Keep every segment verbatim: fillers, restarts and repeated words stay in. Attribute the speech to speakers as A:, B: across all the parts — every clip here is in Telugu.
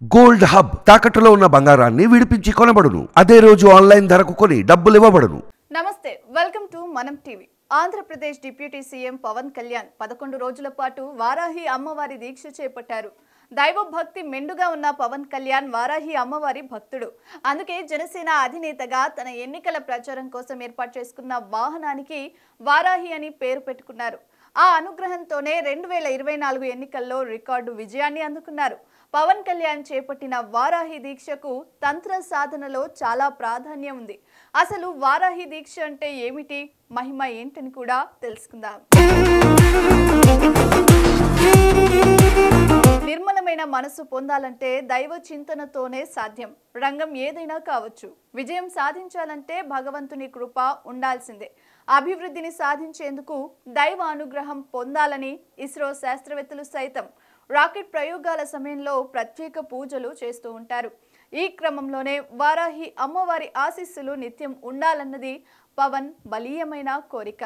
A: గోల్డ్ హబ్ తాకట్టులో ఉన్న బంగారాన్ని విడిపించి కొనబడును. అదే రోజు ఆన్లైన్ ధరకు కొని డబ్బులు ఇవ్వబడును.
B: నమస్తే, welcome to Manam TV. Andhra Pradesh deputy CM Pawan Kalyan పదకొండు రోజుల పాటు వారాహి అమ్మవారి దీక్ష చేపట్టారు. దైవ భక్తి మెండుగా ఉన్న పవన్ కళ్యాణ్ వారాహి అమ్మవారి భక్తుడు. అందుకే జనసేన అధినేతగా తన ఎన్నికల ప్రచారం కోసం ఏర్పాటు చేసుకున్న వాహనానికి వారాహి అని పేరు పెట్టుకున్నారు. ఆ అనుగ్రహంతోనే రెండు వేల ఇరవై నాలుగు ఎన్నికల్లో రికార్డు విజయాన్ని అందుకున్నారు. పవన్ కళ్యాణ్ చేపట్టిన వారాహి దీక్షకు తంత్ర సాధనలో చాలా ప్రాధాన్యం ఉంది. అసలు వారాహి దీక్ష అంటే ఏమిటి, మహిమ ఏంటని కూడా తెలుసుకుందాం. నిర్మలమైన మనసు పొందాలంటే దైవ చింతనతోనే సాధ్యం. రంగం ఏదైనా కావచ్చు. విజయం సాధించాలంటే భగవంతుని కృప ఉండాల్సిందే. అభివృద్ధిని సాధించేందుకు దైవ అనుగ్రహం పొందాలని ఇస్రో శాస్త్రవేత్తలు సైతం రాకెట్ ప్రయోగాల సమయంలో ప్రత్యేక పూజలు చేస్తూ ఉంటారు. ఈ క్రమంలోనే వారాహి అమ్మవారి ఆశీస్సులు నిత్యం ఉండాలన్నది పవన్ బలీయమైన కోరిక.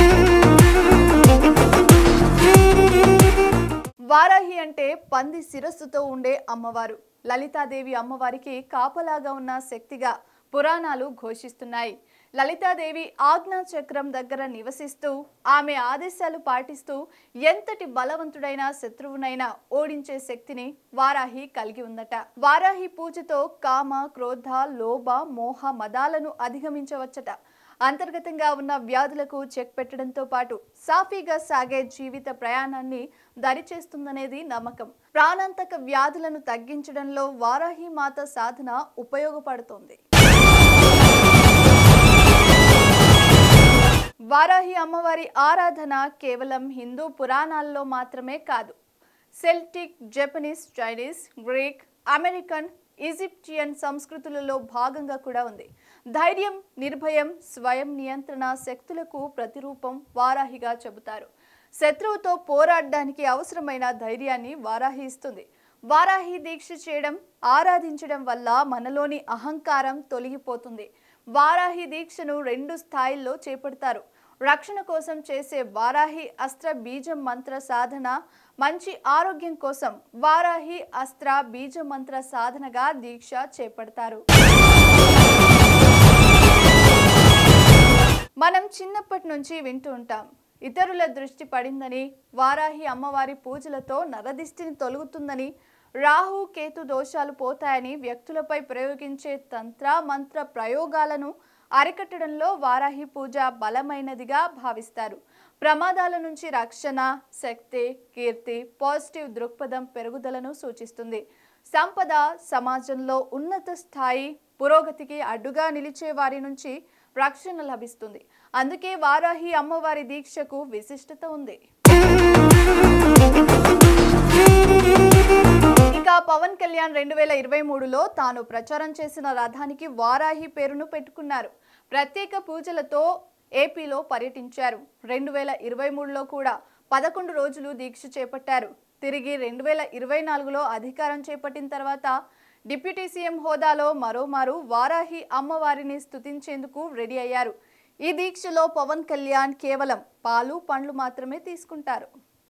B: వారాహి అంటే పంది శిరస్సుతో ఉండే అమ్మవారు. లలితాదేవి అమ్మవారికి కాపలాగా ఉన్న శక్తిగా పురాణాలు ఘోషిస్తున్నాయి. లలితాదేవి ఆజ్ఞా చక్రం దగ్గర నివసిస్తూ ఆమె ఆదేశాలు పాటిస్తూ ఎంతటి బలవంతుడైన శత్రువునైనా ఓడించే శక్తిని వారాహి కలిగి ఉందట. వారాహి పూజతో కామ, క్రోధ, లోభ, మోహ మదాలను అధిగమించవచ్చట. అంతర్గతంగా ఉన్న వ్యాధులకు చెక్ పెట్టడంతో పాటు సాఫీగా సాగే జీవిత ప్రయాణాన్ని దరిచేస్తుందనేది నమ్మకం. ప్రాణాంతక వ్యాధులను తగ్గించడంలో వారాహి మాత సాధన ఉపయోగపడుతోంది. వారాహి అమ్మవారి ఆరాధన కేవలం హిందూ పురాణాల్లో మాత్రమే కాదు, Celtic, Japanese, Chinese, Greek, American, Egyptian సంస్కృతులలో భాగంగా కూడా ఉంది. ధైర్యం, నిర్భయం, స్వయం నియంత్రణ శక్తులకు ప్రతిరూపం వారాహిగా చెబుతారు. శత్రువుతో పోరాడడానికి అవసరమైన ధైర్యాన్ని వారాహి ఇస్తుంది. వారాహి దీక్ష చేయడం, ఆరాధించడం వల్ల మనలోని అహంకారం తొలగిపోతుంది. వారాహి దీక్షను రెండు స్థాయిల్లో చేపడతారు. రక్షణ కోసం చేసే వారాహి అస్త్ర బీజ మంత్ర సాధన, మంచి ఆరోగ్యం కోసం వారాహి అస్త్ర బీజ మంత్ర సాధనగా దీక్ష చేపడతారు. మనం చిన్నప్పటి నుంచి వింటూ ఉంటాం, ఇతరుల దృష్టి పడిందని, వారాహి అమ్మవారి పూజలతో నరదిష్టిని తొలగుతుందని, రాహు కేతు దోషాలు పోతాయని వ్యక్తులపై ప్రయోగించే తంత్ర మంత్ర ప్రయోగాలను అరికట్టడంలో వారాహి పూజ బలమైనదిగా భావిస్తారు. ప్రమాదాల నుంచి రక్షణ, శక్తి, కీర్తి, పాజిటివ్ దృక్పథం పెరుగుదలను సూచిస్తుంది. సంపద, సమాజంలో ఉన్నత స్థాయి, పురోగతికి అడ్డుగా నిలిచే వారి నుంచి రక్షణ లభిస్తుంది. అందుకే వారాహి అమ్మవారి దీక్షకు విశిష్టత ఉంది. ఇక పవన్ కళ్యాణ్ రెండు వేల ఇరవై మూడులో తాను ప్రచారం చేసిన రథానికి వారాహి పేరును పెట్టుకున్నారు. ప్రత్యేక పూజలతో ఏపీలో పర్యటించారు. రెండు వేల ఇరవై మూడులో కూడా పదకొండు రోజులు దీక్ష చేపట్టారు. తిరిగి రెండు వేల ఇరవై నాలుగులో అధికారం చేపట్టిన తర్వాత డిప్యూటీ సీఎం హోదాలో మరోమారు వారాహి అమ్మవారిని స్తుతించేందుకు రెడీ అయ్యారు. ఈ దీక్షలో పవన్ కళ్యాణ్ కేవలం పాలు, పండ్లు మాత్రమే తీసుకుంటారు.